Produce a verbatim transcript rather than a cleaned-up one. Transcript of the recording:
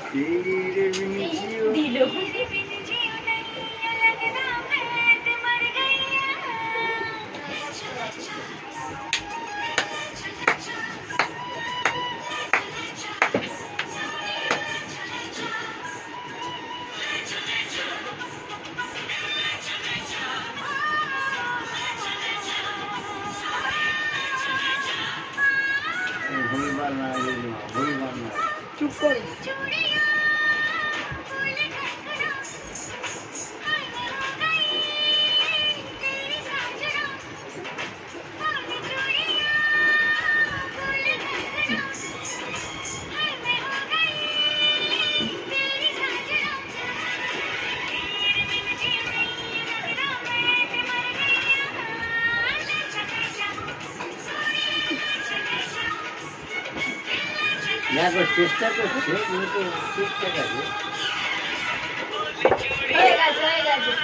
तेरे बिन जियो दिलो चुप करो। मैं कुछ चेष्टा तो नहीं तो चेष्टा कर